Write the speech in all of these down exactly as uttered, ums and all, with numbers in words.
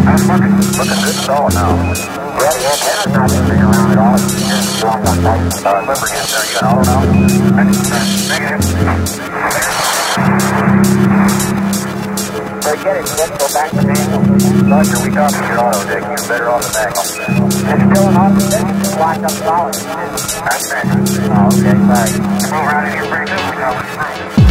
That's looking, looking good solid now. Yeah, the antenna's not moving around at all. It's just going one side. Uh, lubricants, are you in auto now? Negative. So get it, let's go back to manual. Roger, we talking your auto deck. You're better off the manual. It's still an auto deck, it's locked up solid. That's manual. Oh, okay, sorry. Move around in here pretty good, we got it.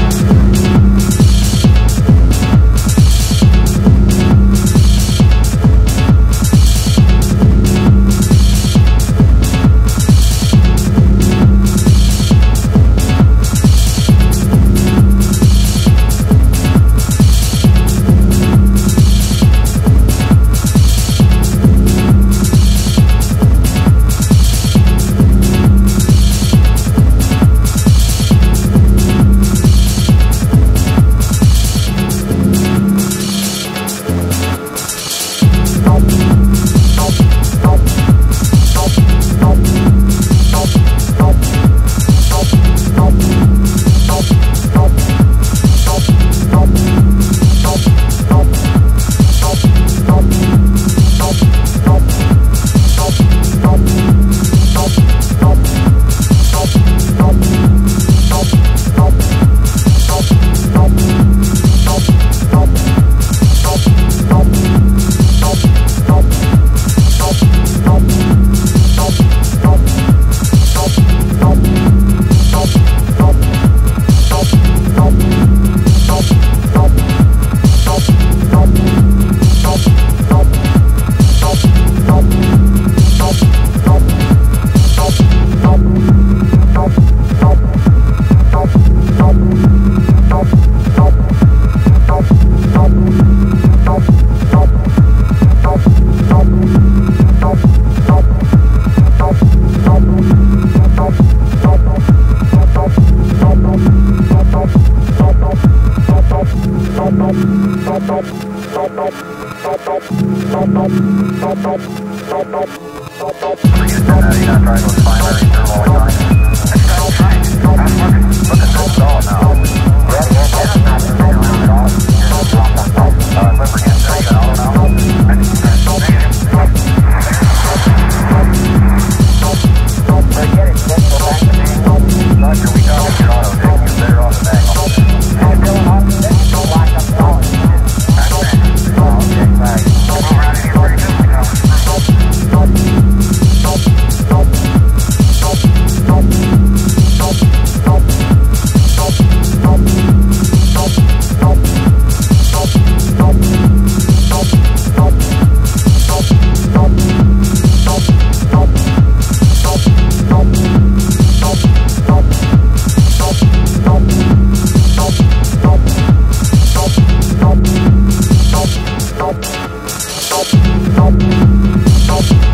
Stop.